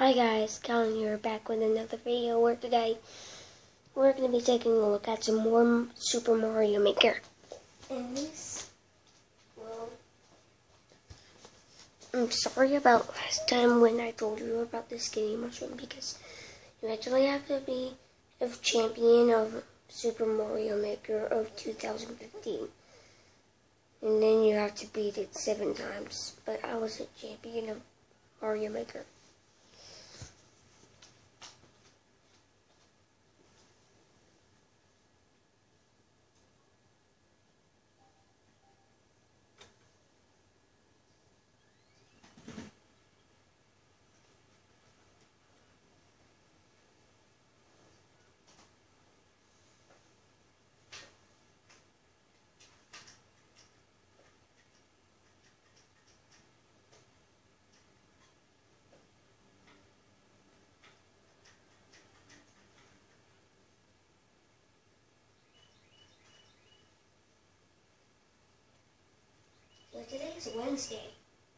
Hi guys, Colin here, back with another video where today we're going to be taking a look at some more Super Mario Maker. And this, well, I'm sorry about last time when I told you about the skinny mushroom, because you actually have to be a champion of Super Mario Maker of 2015. And then you have to beat it 7 times, but I was a champion of Mario Maker. So today's Wednesday.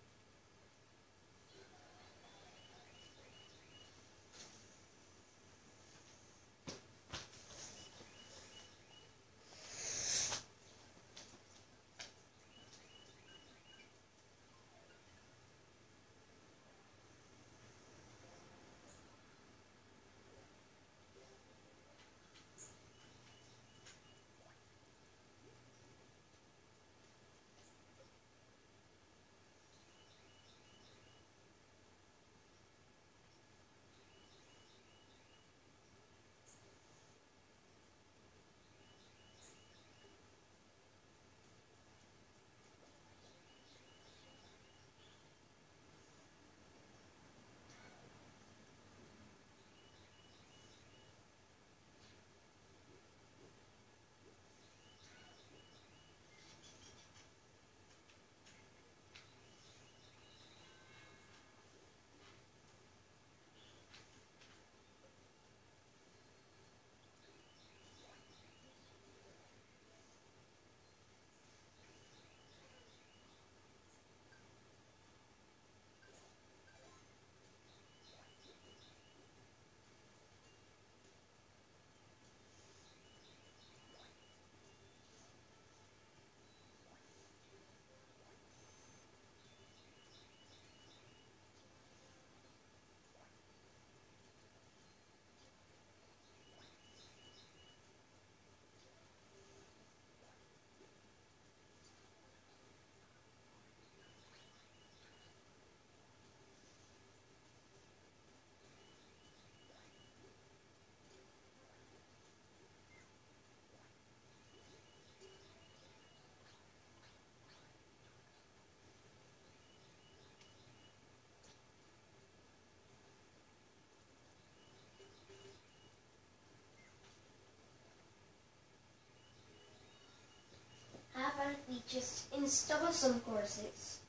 How about we just install some courses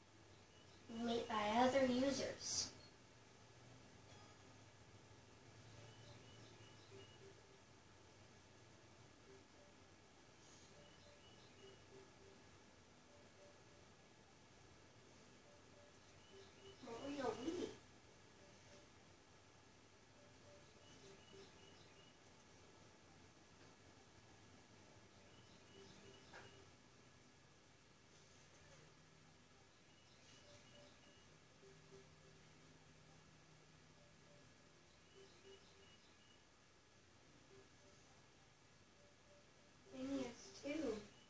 made by other users? Mario Wii. Phineas too.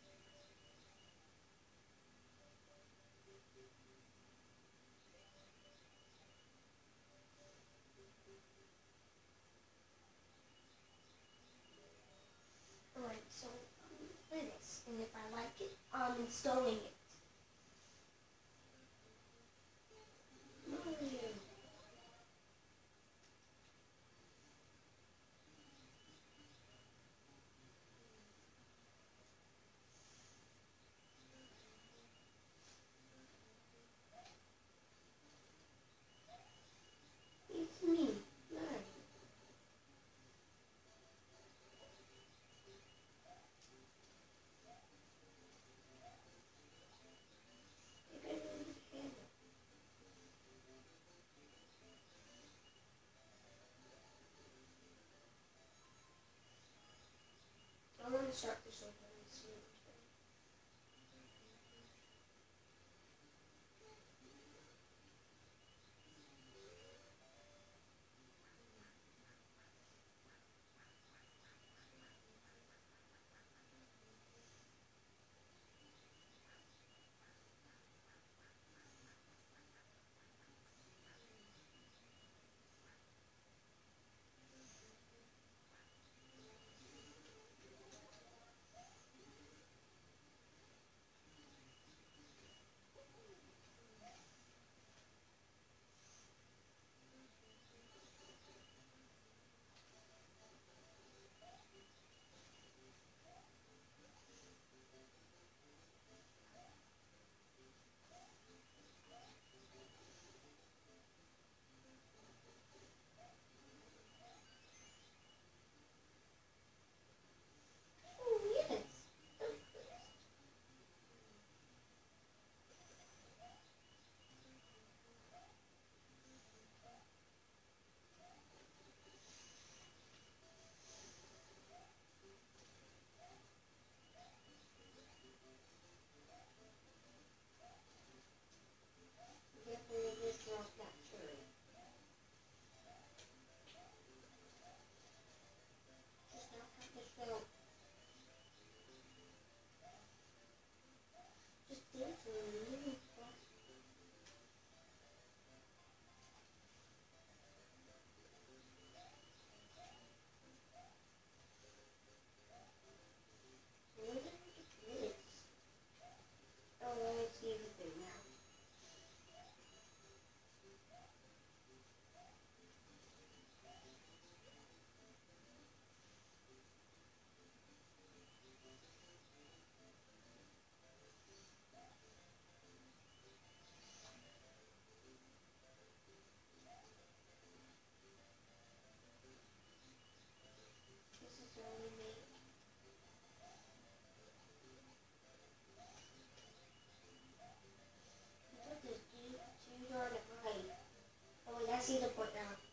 Alright, so play this, and if I like it, I'm installing it. Mario. It's me, Mario. start this over and see. I see the point now.